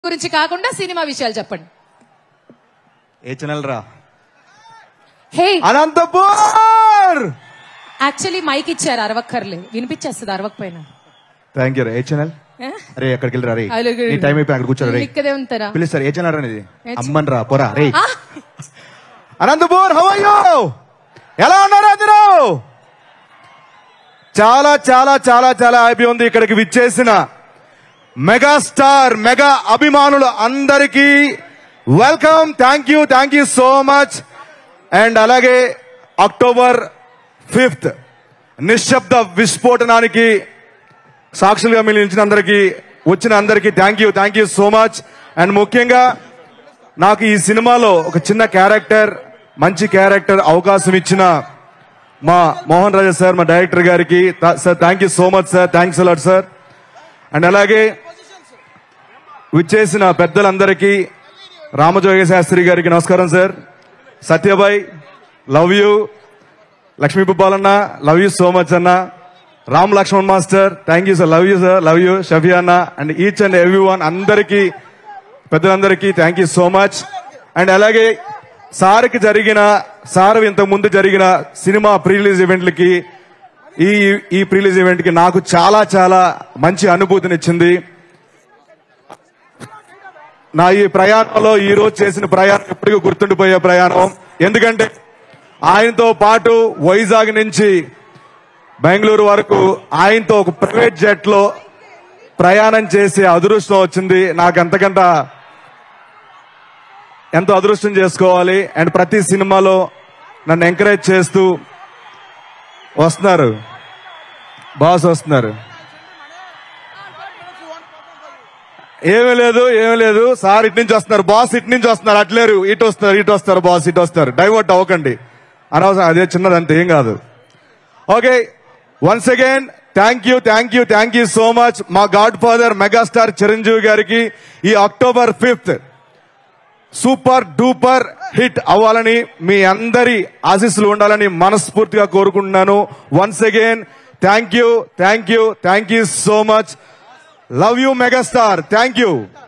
గురించి కాకుండా సినిమా విషయాలు చెప్పండి. ఏ ఛానల్ రా? హే అనంతపూర్. యాక్చువల్లీ మైక్ ఇచ్చారు, అరవక్కర్లే, వినిపించేస్తుంది అరవకపోయినా. Thank you. ఏ ఛానల్? అరే ఎక్కడికి వెళ్ళరా రే? ఈ టైం అయిపోయి అక్కడ కూర్చోరా రే? ఇక్కడే ఉంటారా? పిలుస్తారు. ఏ ఛానల్ అనేది? అమ్మన్ రా పోరా రే. Anantapur, how are you? ఎలా ఉన్నారు అందరూ? చాలా చాలా చాలా చాలా హ్యాపీ ఉంది ఇక్కడికి విచ్చేసిన మెగాస్టార్ మెగా అభిమానులు అందరికీ welcome. Thank you so much. And అలాగే అక్టోబర్ 5th నిశ్శబ్ద విస్ఫోటనానికి సాక్షులుగా మిగిలిన అందరికీ వచ్చిన అందరికీ thank you so much. And ముఖ్యంగా నాకు ఈ సినిమాలో ఒక చిన్న క్యారెక్టర్, మంచి క్యారెక్టర్ అవకాశం ఇచ్చిన మా మోహన్ రాజా సార్, మా డైరెక్టర్ గారికి sir thank you so much sir. Thanks a lot sir. And అలాగే విచ్చేసిన పెద్దలందరికీ, రామజోగ శాస్త్రి గారికి నమస్కారం సార్. సత్యబాయ్ లవ్ యూ. లక్ష్మీ పుప్పాలన్న లవ్ యూ సో మచ్ అన్న. Ram Laxman master thank you sir. Love you sir, love you. Shafi అన్న and each and every one అందరికీ, పెద్దలందరికీ thank you so much. And అలాగే సార్ ఇంతకు ముందు జరిగిన సినిమా ప్రీ రిలీజ్ ఈవెంట్లకి ఈ ప్రీ రిలీజ్ ఈవెంట్ కి నాకు చాలా చాలా మంచి అనుభూతినిచ్చింది. నా ఈ ప్రయాణంలో ఈ రోజు చేసిన ప్రయాణం ఎప్పటికీ గుర్తుండిపోయే ప్రయాణం. ఎందుకంటే ఆయనతో పాటు వైజాగ్ నుంచి బెంగళూరు వరకు ఆయనతో ఒక ప్రైవేట్ జెట్ లో ప్రయాణం చేసే అదృష్టం వచ్చింది. నాకు ఎంతకంటే ఎంతో అదృష్టం చేసుకోవాలి. అండ్ ప్రతి సినిమాలో నన్ను ఎంకరేజ్ చేస్తూ వస్తున్నారు. బాస్ వస్తున్నారు. ఏమీ లేదు సార్ ఇటు నుంచి వస్తున్నారు, బాస్ ఇటు నుంచి వస్తున్నారు, అట్లేరు ఇటు వస్తారు బాస్ ఇటు వస్తారు. డైవర్ట్ అవ్వకండి అనవసరం, అదే చిన్నదంతే, ఏం కాదు. Okay, once again thank you so much. మా గాడ్ ఫాదర్ మెగాస్టార్ చిరంజీవి గారికి ఈ October 5th super duper hit అవ్వాలని, మీ అందరి ఆశీస్సులు ఉండాలని మనస్ఫూర్తిగా కోరుకుంటున్నాను. Once again thank you so much. Love you megastar. Thank you.